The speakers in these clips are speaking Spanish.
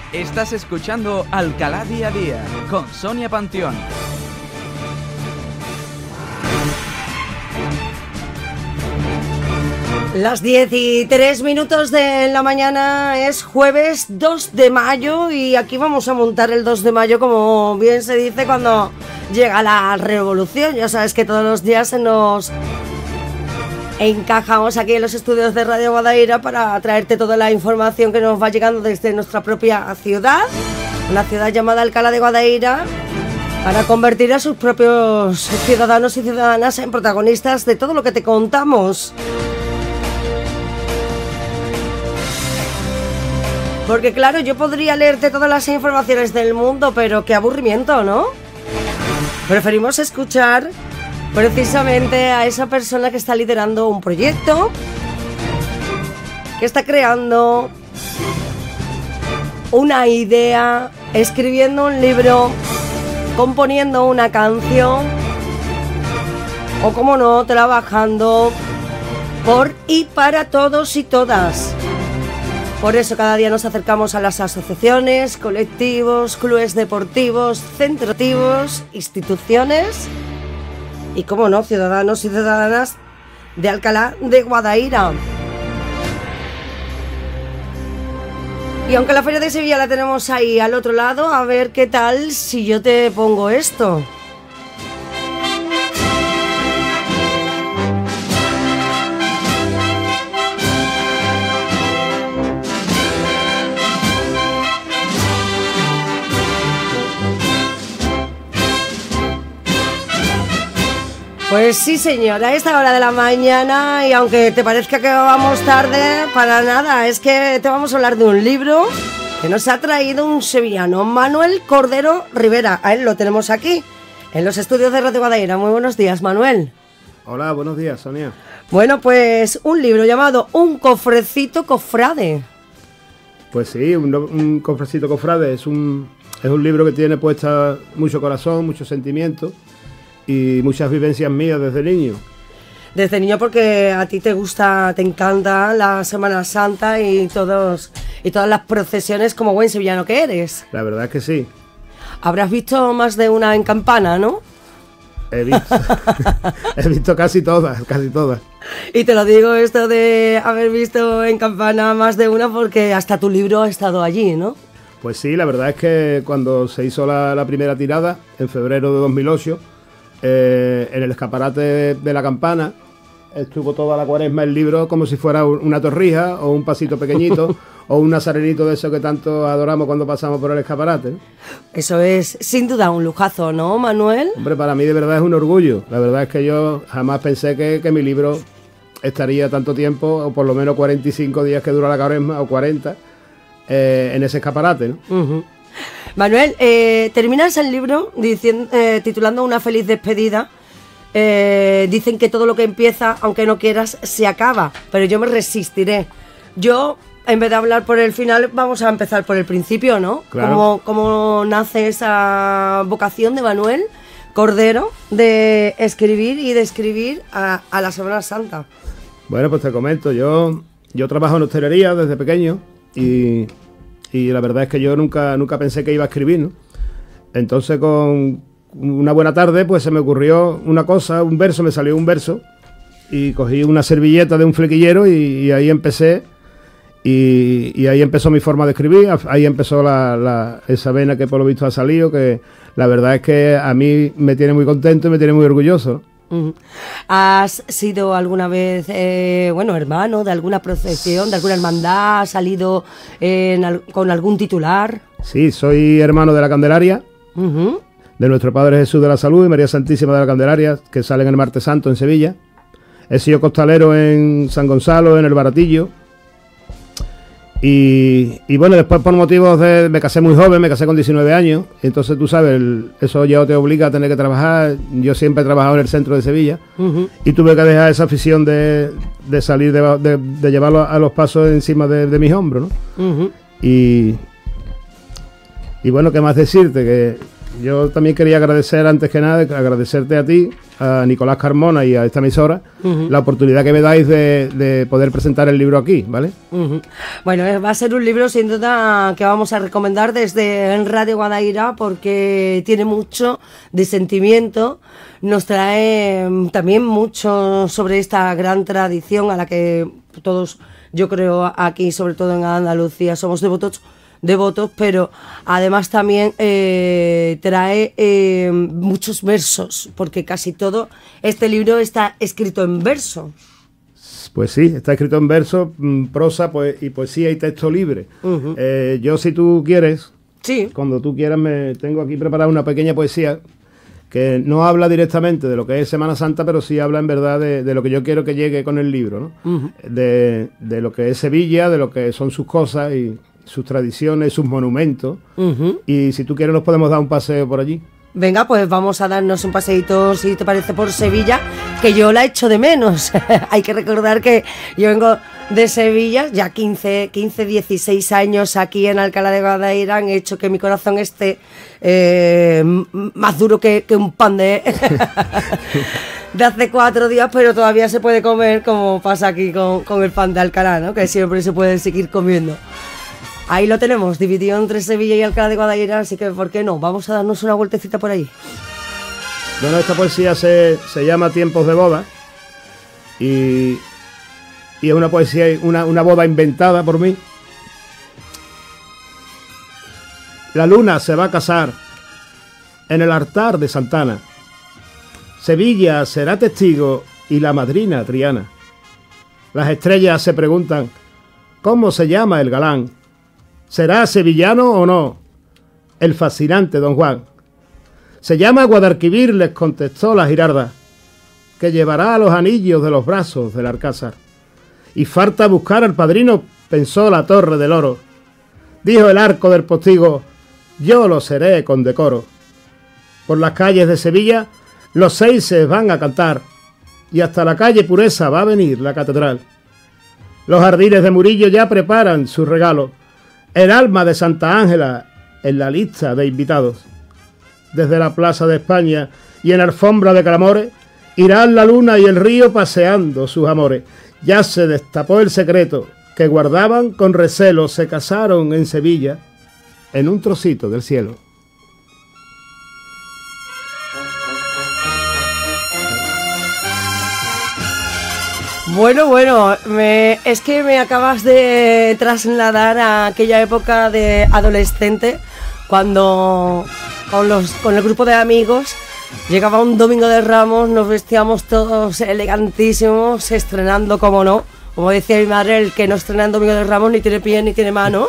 Estás escuchando Alcalá Día a Día con Sonia Panteón. Las 10:03 de la mañana, es jueves 2 de mayo y aquí vamos a montar el 2 de mayo, como bien se dice cuando llega la revolución. Ya sabes que todos los días nos encajamos aquí en los estudios de Radio Guadaira para traerte toda la información que nos va llegando desde nuestra propia ciudad, una ciudad llamada Alcalá de Guadaira, para convertir a sus propios ciudadanos y ciudadanas en protagonistas de todo lo que te contamos. Porque claro, yo podría leerte todas las informaciones del mundo, pero qué aburrimiento, ¿no? Preferimos escuchar precisamente a esa persona que está liderando un proyecto, que está creando una idea, escribiendo un libro, componiendo una canción, o como no, trabajando por y para todos y todas. Por eso cada día nos acercamos a las asociaciones, colectivos, clubes deportivos, centros, instituciones y, como no, ciudadanos y ciudadanas de Alcalá de Guadaira. Y aunque la Feria de Sevilla la tenemos ahí al otro lado, a ver qué tal si yo te pongo esto. Pues sí, señora, a esta hora de la mañana, y aunque te parezca que vamos tarde, para nada, es que te vamos a hablar de un libro que nos ha traído un sevillano, Manuel Cordero Rivera. A él lo tenemos aquí, en los estudios de Radio Guadaira. Muy buenos días, Manuel. Hola, buenos días, Sonia. Bueno, pues un libro llamado Un cofrecito cofrade. Pues sí, un cofrecito cofrade es un libro que tiene puesta mucho corazón, mucho sentimiento y muchas vivencias mías desde niño. Desde niño, porque a ti te gusta, te encanta la Semana Santa y todas las procesiones, como buen sevillano que eres. La verdad es que sí. Habrás visto más de una en campana, ¿no? He visto casi todas. Y te lo digo esto de haber visto en campana más de una porque hasta tu libro ha estado allí, ¿no? Pues sí, la verdad es que cuando se hizo la primera tirada, en febrero de 2008, en el escaparate de la campana, estuvo toda la cuaresma el libro como si fuera una torrija o un pasito pequeñito o un nazarenito de eso que tanto adoramos cuando pasamos por el escaparate, ¿no? Eso es sin duda un lujazo, ¿no, Manuel? Hombre, para mí de verdad es un orgullo. La verdad es que yo jamás pensé que mi libro estaría tanto tiempo, o por lo menos 45 días que dura la cuaresma, o 40, en ese escaparate, ¿no? Uh-huh. Manuel, terminas el libro titulando Una feliz despedida. Dicen que todo lo que empieza, aunque no quieras, se acaba, pero yo me resistiré. Yo, en vez de hablar por el final, vamos a empezar por el principio, ¿no? Claro. ¿Cómo nace esa vocación de Manuel Cordero de escribir y de escribir a la Semana Santa? Bueno, pues te comento, yo trabajo en hostelería desde pequeño y la verdad es que yo nunca pensé que iba a escribir, ¿no? Entonces, con una buena tarde, pues se me ocurrió una cosa, me salió un verso, y cogí una servilleta de un flequillero y ahí empecé, y ahí empezó mi forma de escribir. Ahí empezó esa vena que por lo visto ha salido, que la verdad es que a mí me tiene muy contento y me tiene muy orgulloso, ¿no? ¿Has sido alguna vez, hermano de alguna procesión, de alguna hermandad? ¿Has salido con algún titular? Sí, soy hermano de la Candelaria, Uh-huh. de nuestro Padre Jesús de la Salud y María Santísima de la Candelaria, que salen el martes santo en Sevilla. He sido costalero en San Gonzalo, en el Baratillo. Y bueno, después por motivos me casé muy joven, me casé con 19 años, entonces tú sabes, eso ya te obliga a tener que trabajar. Yo siempre he trabajado en el centro de Sevilla, Uh-huh. y tuve que dejar esa afición de salir, de llevarlo a los pasos encima de mis hombros, ¿no? Uh-huh. Y bueno, ¿qué más decirte? yo también quería agradecer, antes que nada, agradecerte a ti, a Nicolás Carmona y a esta emisora, la oportunidad que me dais de poder presentar el libro aquí, ¿vale? Bueno, va a ser un libro sin duda que vamos a recomendar desde Radio Guadaira, porque tiene mucho de sentimiento, nos trae también mucho sobre esta gran tradición a la que todos, yo creo, aquí, sobre todo en Andalucía, somos devotos, pero además también trae muchos versos, porque casi todo este libro está escrito en verso. Pues sí, está escrito en verso, prosa y poesía y texto libre. Yo, si tú quieres, sí, cuando tú quieras, me tengo aquí preparada una pequeña poesía que no habla directamente de lo que es Semana Santa, pero sí habla en verdad de lo que yo quiero que llegue con el libro, ¿no? De lo que es Sevilla, de lo que son sus cosas y sus tradiciones, sus monumentos. Y si tú quieres nos podemos dar un paseo por allí. Venga, pues vamos a darnos un paseíto, si te parece, por Sevilla, que yo la echo de menos. Hay que recordar que yo vengo de Sevilla, ya 15, 16 años aquí en Alcalá de Guadaira han hecho que mi corazón esté más duro que un pan de hace 4 días, pero todavía se puede comer, como pasa aquí con el pan de Alcalá, ¿no? Que siempre se puede seguir comiendo. Ahí lo tenemos, dividido entre Sevilla y Alcalá de Guadaira, así que ¿por qué no? Vamos a darnos una vueltecita por ahí. Bueno, esta poesía se llama Tiempos de boda y es una poesía, una boda inventada por mí. La luna se va a casar en el altar de Santana. Sevilla será testigo y la madrina Triana. Las estrellas se preguntan, ¿cómo se llama el galán? ¿Será sevillano o no? El fascinante Don Juan. Se llama Guadalquivir, les contestó la Girarda, que llevará los anillos de los brazos del Alcázar. Y falta buscar al padrino, pensó la Torre del Oro. Dijo el arco del postigo, yo lo seré con decoro. Por las calles de Sevilla los seises van a cantar, y hasta la calle Pureza va a venir la catedral. Los jardines de Murillo ya preparan su regalo, el alma de Santa Ángela en la lista de invitados. Desde la Plaza de España y en alfombra de clamores irán la luna y el río paseando sus amores. Ya se destapó el secreto que guardaban con recelo, se casaron en Sevilla en un trocito del cielo. Bueno, es que me acabas de trasladar a aquella época de adolescente, cuando con el grupo de amigos llegaba un domingo de Ramos, nos vestíamos todos elegantísimos, estrenando, como no, como decía mi madre, el que no estrena en domingo de Ramos ni tiene pie ni tiene mano.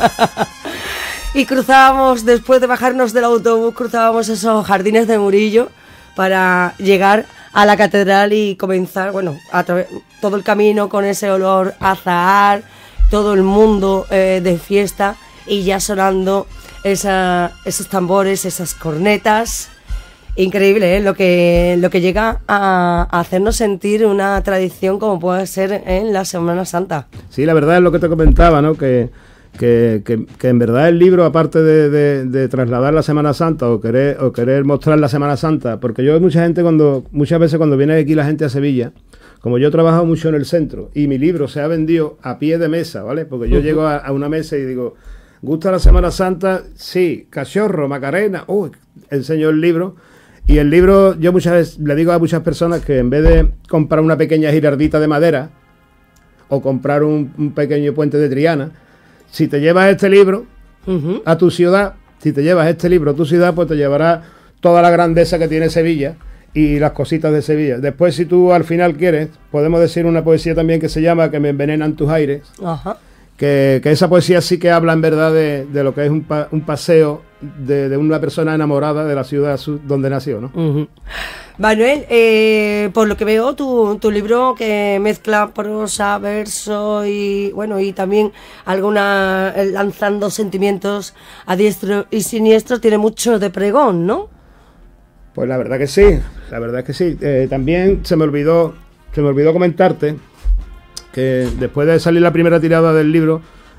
Y cruzábamos, después de bajarnos del autobús, cruzábamos esos jardines de Murillo para llegar a la catedral y comenzar, bueno, todo el camino con ese olor a azahar, todo el mundo de fiesta, y ya sonando esos tambores, esas cornetas. Increíble, ¿eh? Lo que llega a hacernos sentir una tradición como puede ser en la Semana Santa. Sí, la verdad es lo que te comentaba, ¿no? Que en verdad el libro, aparte de trasladar la Semana Santa o querer mostrar la Semana Santa, porque yo muchas veces cuando viene aquí la gente a Sevilla, como yo he trabajado mucho en el centro y mi libro se ha vendido a pie de mesa, ¿vale? Porque yo llego a una mesa y digo, ¿gusta la Semana Santa? Sí. Cachorro, Macarena, enseño el libro. Y el libro, yo muchas veces le digo a muchas personas que en vez de comprar una pequeña girardita de madera o comprar un pequeño puente de Triana, si te llevas este libro a tu ciudad, pues te llevará toda la grandeza que tiene Sevilla y las cositas de Sevilla. Después, si tú al final quieres, podemos decir una poesía también que se llama Que me envenenan tus aires. Ajá. Que esa poesía sí que habla en verdad de lo que es un paseo de una persona enamorada de la ciudad donde nació, ¿no? Manuel, por lo que veo, tu libro, que mezcla prosa, verso y bueno, y también lanzando sentimientos a diestro y siniestro, tiene mucho de pregón, ¿no? Pues la verdad que sí. También se me olvidó comentarte que después de salir la primera tirada del libro,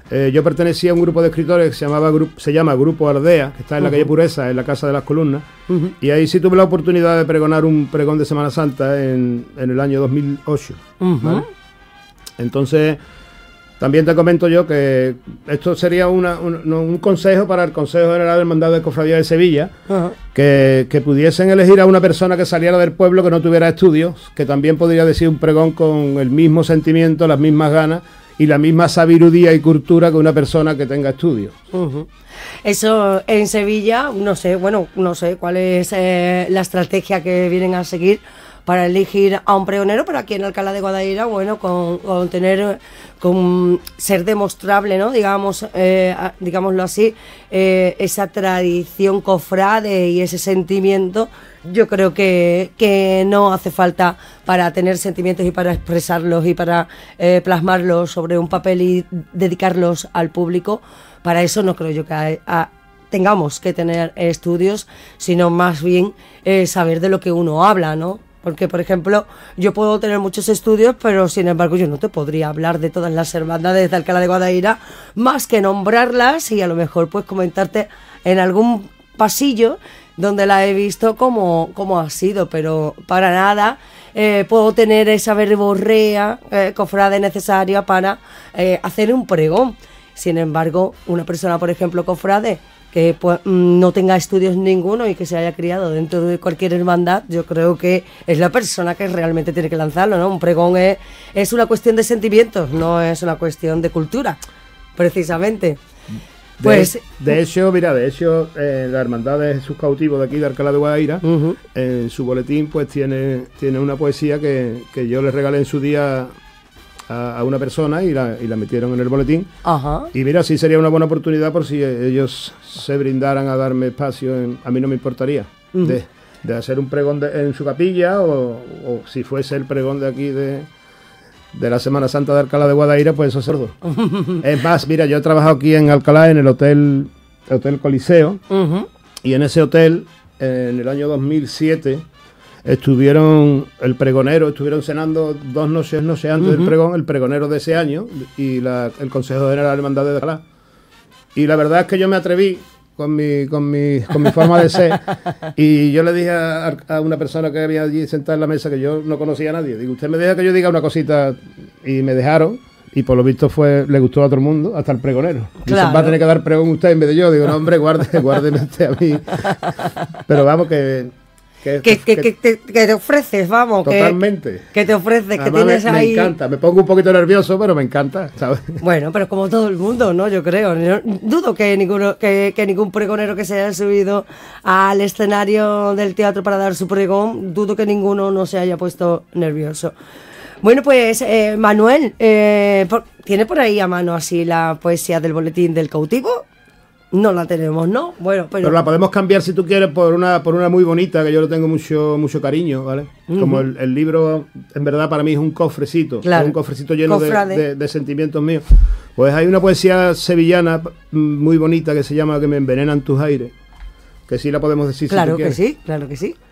Yo pertenecía a un grupo de escritores que se llama Grupo Ardea, que está en la calle Pureza, en la Casa de las Columnas, y ahí sí tuve la oportunidad de pregonar un pregón de Semana Santa en el año 2008. ¿Vale? Entonces, también te comento yo que esto sería un consejo para el Consejo General del Hermandad de Cofradía de Sevilla, que pudiesen elegir a una persona que saliera del pueblo, que no tuviera estudios, que también podría decir un pregón con el mismo sentimiento, las mismas ganas y la misma sabiduría y cultura que una persona que tenga estudios. Eso en Sevilla, no sé cuál es la estrategia que vienen a seguir para elegir a un pregonero, pero aquí en Alcalá de Guadaira, bueno, con ser demostrable, ¿no? Digámoslo así, esa tradición cofrade y ese sentimiento, yo creo que no hace falta para tener sentimientos y para expresarlos y para plasmarlos sobre un papel y dedicarlos al público. Para eso no creo yo que tengamos que tener estudios, sino más bien saber de lo que uno habla, ¿no? Porque, por ejemplo, yo puedo tener muchos estudios, pero sin embargo yo no te podría hablar de todas las hermandades de Alcalá de Guadaira, más que nombrarlas y a lo mejor pues comentarte en algún pasillo donde la he visto cómo ha sido, pero para nada puedo tener esa verborrea cofrade necesaria para hacer un pregón. Sin embargo, una persona, por ejemplo, cofrade, que pues, no tenga estudios ninguno y que se haya criado dentro de cualquier hermandad, yo creo que es la persona que realmente tiene que lanzarlo, ¿no? Un pregón es una cuestión de sentimientos, no es una cuestión de cultura, precisamente. Pues de hecho, la hermandad de Jesús Cautivo de aquí de Alcalá de Guadaira, en su boletín pues tiene una poesía que yo le regalé en su día a una persona y la metieron en el boletín. Y mira, sí sería una buena oportunidad por si ellos se brindaran a darme espacio, a mí no me importaría de hacer un pregón en su capilla o si fuese el pregón de aquí de la Semana Santa de Alcalá de Guadaira, pues eso es sordo. Es más, mira, yo he trabajado aquí en Alcalá en el Hotel Coliseo, y en ese hotel en el año 2007 estuvieron cenando 2 noches antes del pregón, el pregonero de ese año y el Consejo General de Hermandad de Alcalá. Y la verdad es que yo me atreví con mi forma de ser y yo le dije a una persona que había allí sentada en la mesa, que yo no conocía a nadie, digo, usted me deja que yo diga una cosita, y me dejaron. Y por lo visto le gustó a todo el mundo, hasta el pregonero. Claro. Dicen, va a tener que dar pregón usted en vez de yo. Digo, no, hombre, guárdeme usted a mí. Pero vamos, que te ofreces, vamos. Totalmente. Que te ofreces, además que tienes ahí. Me encanta, me pongo un poquito nervioso, pero me encanta, ¿sabes? Bueno, pero como todo el mundo, ¿no? Yo creo. Yo dudo que ningún pregonero que se haya subido al escenario del teatro para dar su pregón, dudo que ninguno no se haya puesto nervioso. Bueno, pues Manuel, ¿tiene por ahí a mano así la poesía del boletín del cautivo? No la tenemos, ¿no? Bueno, pero la podemos cambiar si tú quieres por una muy bonita, que yo le tengo mucho cariño, ¿vale? Como el libro, en verdad para mí es un cofrecito, claro, es un cofrecito lleno de sentimientos míos. Pues hay una poesía sevillana muy bonita que se llama Que me envenenan tus aires, que sí la podemos decir. Claro si tú que quieres. sí, claro que sí.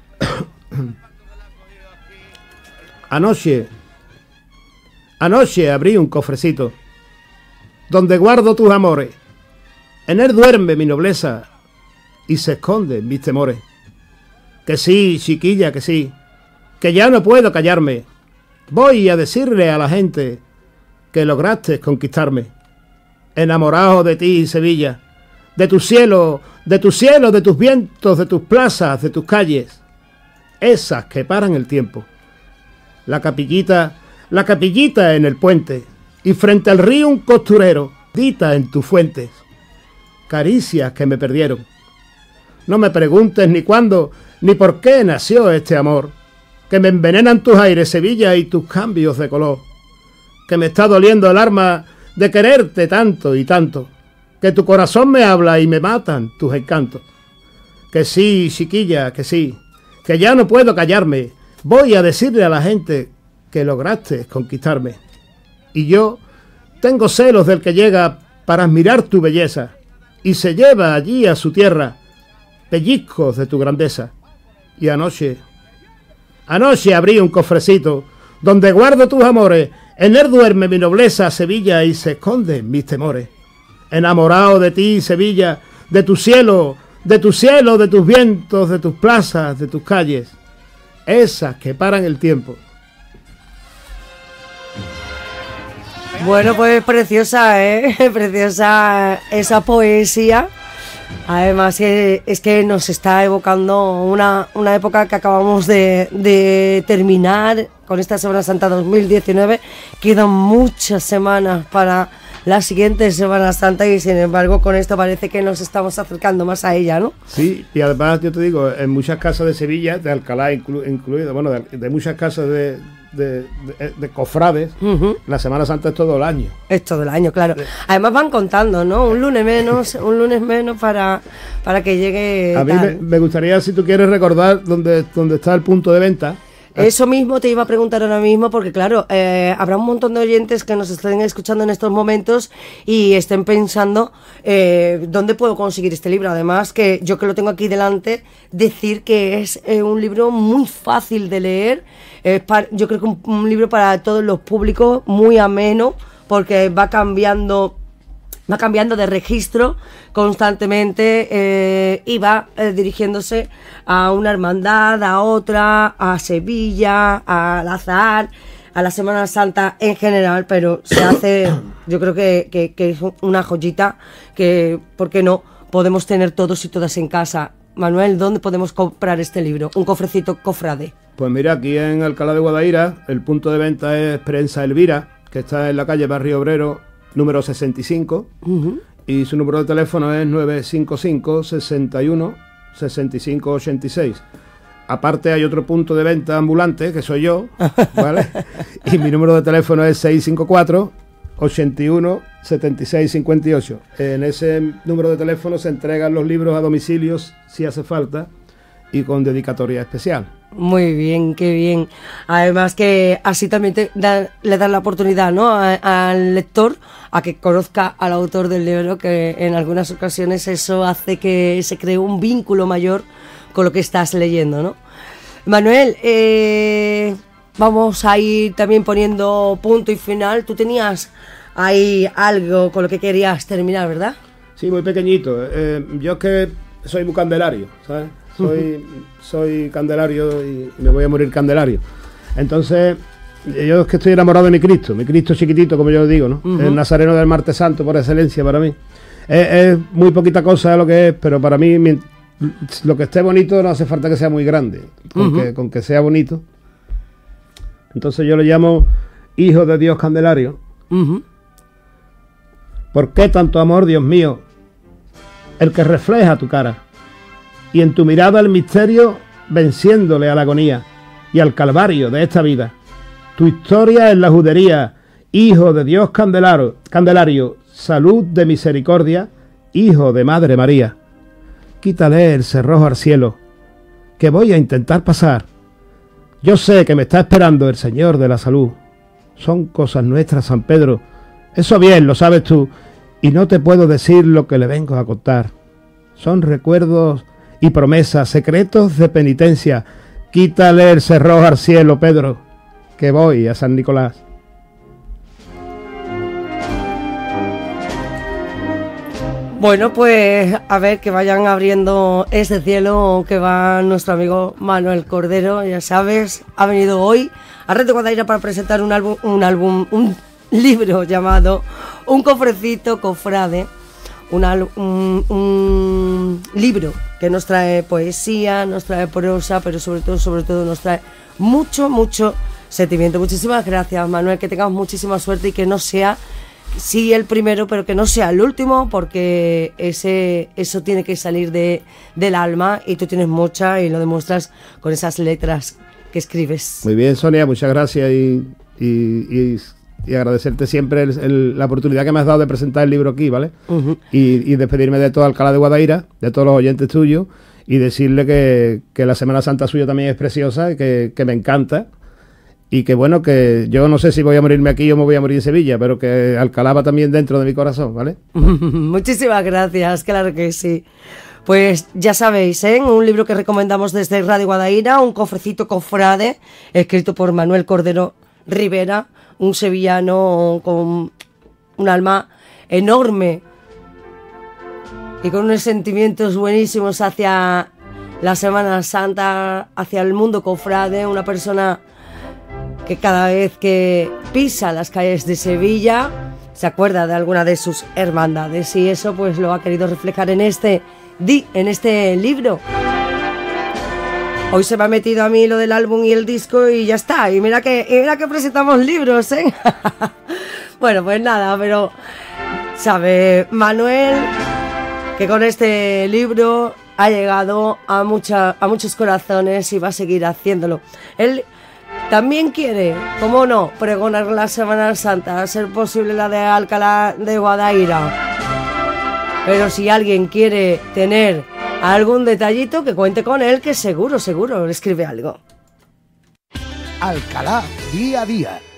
Anoche abrí un cofrecito donde guardo tus amores. En él duerme mi nobleza y se esconden mis temores. Que sí, chiquilla, que sí, que ya no puedo callarme. Voy a decirle a la gente que lograste conquistarme. Enamorado de ti, Sevilla, de tu cielo, de tus vientos, de tus plazas, de tus calles, esas que paran el tiempo. La capillita en el puente, y frente al río un costurero, dita en tus fuentes. Caricias que me perdieron. No me preguntes ni cuándo, ni por qué nació este amor, que me envenenan tus aires, Sevilla, y tus cambios de color, que me está doliendo el alma de quererte tanto y tanto, que tu corazón me habla y me matan tus encantos. Que sí, chiquilla, que sí, que ya no puedo callarme, voy a decirle a la gente que lograste conquistarme. Y yo tengo celos del que llega para admirar tu belleza y se lleva allí a su tierra pellizcos de tu grandeza. Y anoche abrí un cofrecito donde guardo tus amores. En él duerme mi nobleza, Sevilla, y se esconden mis temores. Enamorado de ti, Sevilla, de tu cielo, de tus vientos, de tus plazas, de tus calles, esas que paran el tiempo. Bueno, pues preciosa, preciosa esa poesía. Además es que nos está evocando una época que acabamos de terminar con esta Semana Santa 2019. Quedan muchas semanas para la siguiente Semana Santa y sin embargo con esto parece que nos estamos acercando más a ella, ¿no? Sí, y además yo te digo, en muchas casas de Sevilla, de Alcalá incluido, bueno, de muchas casas de cofrades, la Semana Santa es todo el año. Es todo el año, claro. Además van contando, ¿no? Un lunes menos para que llegue. A mí me gustaría, si tú quieres, recordar dónde está el punto de venta. Eso mismo te iba a preguntar ahora mismo, porque claro, habrá un montón de oyentes que nos estén escuchando en estos momentos y estén pensando dónde puedo conseguir este libro. Además, que yo que lo tengo aquí delante, decir que es un libro muy fácil de leer. Yo creo que un libro para todos los públicos, muy ameno, porque va cambiando de registro constantemente y va dirigiéndose a una hermandad, a otra, a Sevilla, al Azahar, a la Semana Santa en general, pero se hace, yo creo que es una joyita que, ¿por qué no?, podemos tener todos y todas en casa. Manuel, ¿dónde podemos comprar este libro? Un cofrecito cofrade. Pues mira, aquí en Alcalá de Guadaira, el punto de venta es Prensa Elvira, que está en la calle Barrio Obrero, número 65, y su número de teléfono es 955 61 65 86. Aparte hay otro punto de venta ambulante, que soy yo, ¿vale? Y mi número de teléfono es 654 81 76 58. En ese número de teléfono se entregan los libros a domicilios si hace falta y con dedicatoria especial. Muy bien, qué bien. Además que así también le dan la oportunidad, ¿no?, al lector a que conozca al autor del libro, que en algunas ocasiones eso hace que se cree un vínculo mayor con lo que estás leyendo, ¿no? Manuel, vamos a ir también poniendo punto y final. Tú tenías ahí algo con lo que querías terminar, ¿verdad? Sí, muy pequeñito. Yo es que soy muy candelario, ¿sabes? Soy candelario y me voy a morir candelario. Entonces, yo es que estoy enamorado de mi Cristo chiquitito, como yo lo digo, ¿no? El nazareno del Martes Santo por excelencia para mí. Es muy poquita cosa lo que es, pero para mí lo que esté bonito no hace falta que sea muy grande, con que sea bonito. Entonces yo le llamo Hijo de Dios Candelario. ¿Por qué tanto amor, Dios mío? El que refleja tu cara. Y en tu mirada el misterio venciéndole a la agonía y al calvario de esta vida. Tu historia en la judería, Hijo de Dios Candelario, salud de misericordia, Hijo de Madre María. Quítale el cerrojo al cielo, que voy a intentar pasar. Yo sé que me está esperando el Señor de la salud. Son cosas nuestras, San Pedro. Eso bien lo sabes tú, y no te puedo decir lo que le vengo a contar. Son recuerdos y promesas, secretos de penitencia. Quítale el cerrojo al cielo, Pedro, que voy a San Nicolás. Bueno, pues a ver, que vayan abriendo ese cielo, que va nuestro amigo Manuel Cordero, ya sabes, ha venido hoy a Red de Guadaira para presentar un libro llamado Un cofrecito cofrade, un libro que nos trae poesía, nos trae prosa, pero sobre todo nos trae mucho sentimiento. Muchísimas gracias, Manuel, que tengamos muchísima suerte y que no sea, sí, el primero, pero que no sea el último, porque eso tiene que salir del alma, y tú tienes mucha y lo demuestras con esas letras que escribes. Muy bien, Sonia, muchas gracias y agradecerte siempre la oportunidad que me has dado de presentar el libro aquí, ¿vale? Y despedirme de todo Alcalá de Guadaira, de todos los oyentes tuyos, y decirle que la Semana Santa suya también es preciosa y que me encanta. Y que bueno, que yo no sé si voy a morirme aquí o me voy a morir en Sevilla, pero que Alcalá va también dentro de mi corazón, ¿vale? Muchísimas gracias, claro que sí. Pues ya sabéis, un libro que recomendamos desde Radio Guadaira, Un cofrecito cofrade, escrito por Manuel Cordero Rivera, un sevillano con un alma enorme y con unos sentimientos buenísimos hacia la Semana Santa, hacia el mundo cofrade, una persona que cada vez que pisa las calles de Sevilla se acuerda de alguna de sus hermandades, y eso pues lo ha querido reflejar en este libro. Hoy se me ha metido a mí lo del álbum y el disco y ya está, y mira que presentamos libros, ¿eh? Bueno, pues nada, pero sabe Manuel que con este libro ha llegado a muchos corazones y va a seguir haciéndolo. Él también quiere, cómo no, pregonar la Semana Santa, a ser posible la de Alcalá de Guadaira. Pero si alguien quiere tener algún detallito, que cuente con él, que seguro le escribe algo. Alcalá día a día.